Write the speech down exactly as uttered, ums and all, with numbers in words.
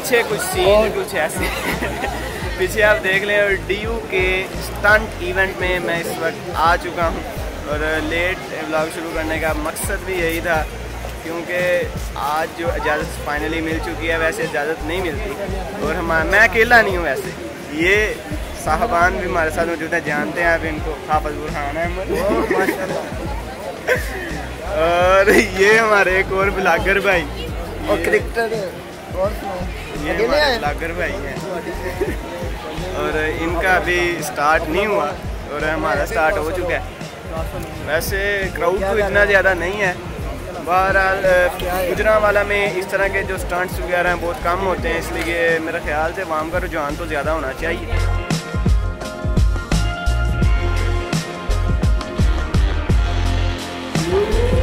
पीछे कुछ सीन कुछ ऐसे पीछे आप देख लें। और D U K stunt event में मैं इस वक्त आ चुका हूँ और लेट व्लॉग शुरू करने का मकसद भी यही था, क्योंकि आज जो इजाज़त फाइनली मिल चुकी है, वैसे इजाज़त नहीं मिलती। और हम मैं अकेला नहीं हूँ, वैसे ये साहबान भी हमारे साथ मौजूद है, जानते हैं आप इनको, हाफिज़ बुरहान अहमद और ये हमारे एक और ब्लॉगर भाई और क्रिकेटर और ये हमारे ब्लॉगर भाई हैं। और इनका अभी स्टार्ट नहीं हुआ और हमारा स्टार्ट हो चुका है। वैसे क्राउड तो इतना ज़्यादा नहीं है। बहरहाल गुजरांवाला में इस तरह के जो स्टंट्स वगैरह हैं बहुत कम होते हैं, इसलिए मेरे ख्याल से वहाँ का रुझान तो ज़्यादा होना चाहिए। Thank you.